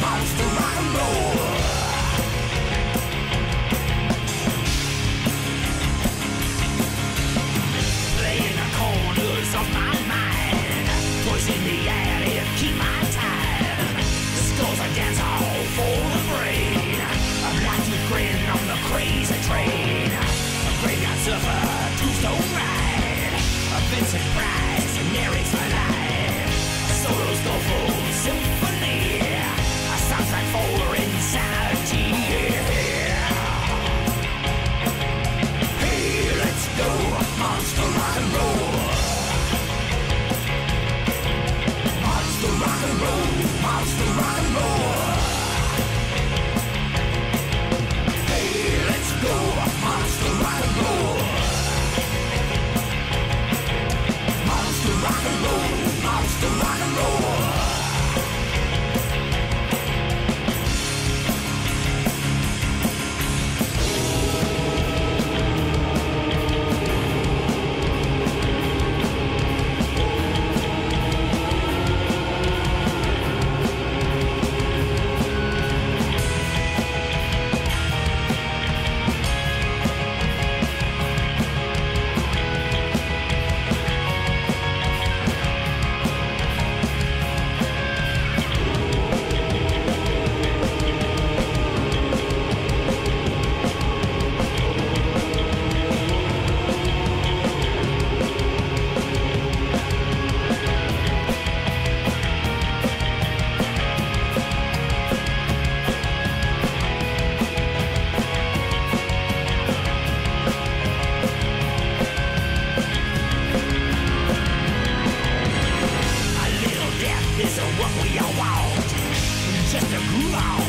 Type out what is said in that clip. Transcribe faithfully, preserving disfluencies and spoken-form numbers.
monster rock and roll. Playing the corners of my mind, pushing the air to keep my time. The skulls are dance all for the brain. A black tooth grin on the crazy train. A graveyard surfer, two-stone ride. A Vincent Price narrates my life. A solo skillful symphony. A soundtrack for insanity. Hey, let's go, monster rock and roll. Monster rock and roll, monster rock and roll. Hey, let's go, monster rock and roll. Monster rock and roll, monster rock and roll. Just a groove out.